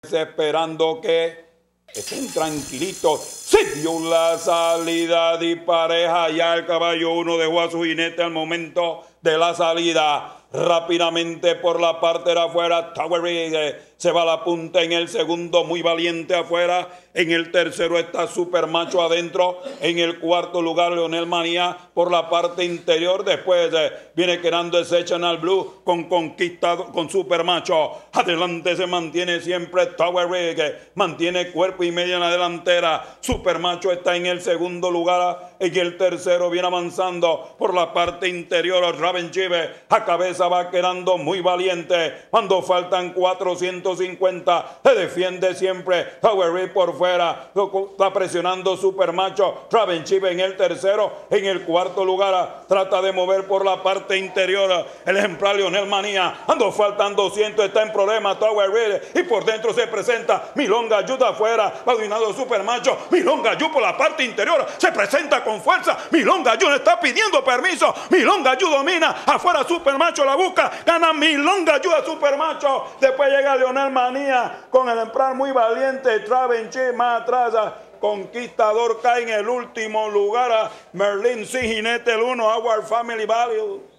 esperando que estén tranquilitos. Se dio la salida de pareja. Ya el caballo 1 dejó a su jinete al momento de la salida. Rápidamente por la parte de afuera, Tower Rig se va a la punta en el segundo, muy valiente afuera. En el tercero está Super Macho adentro. En el cuarto lugar, Leonel Manía por la parte interior. Después viene quedando Exceptional Blue con Conquistador, con Super Macho. Adelante se mantiene siempre Tower Rig, mantiene cuerpo y medio en la delantera. Super Macho está en el segundo lugar. En el tercero viene avanzando por la parte interior. Raven Chive a cabeza va quedando muy valiente. Cuando faltan 450, se defiende siempre Tower Rig por fuera. Está presionando Super Macho. Raven Chive en el tercero. En el cuarto lugar trata de mover por la parte interior el ejemplar Leonel Manía. Cuando faltan 200, está en problema Tower Rig. Y por dentro se presenta Milonga ayuda afuera. Va dominando Super Macho. Milonga Yu por la parte interior. Se presenta con fuerza. Milonga Yu le está pidiendo permiso. Milonga Yu domina. Afuera Super Macho la busca. Gana Milonga Yu a Super Macho. Después llega Leonel Manía con el ejemplar muy valiente. Raven Chive más atrás. Conquistador cae en el último lugar. Merlin C. Jinete el 1. Our Family Value.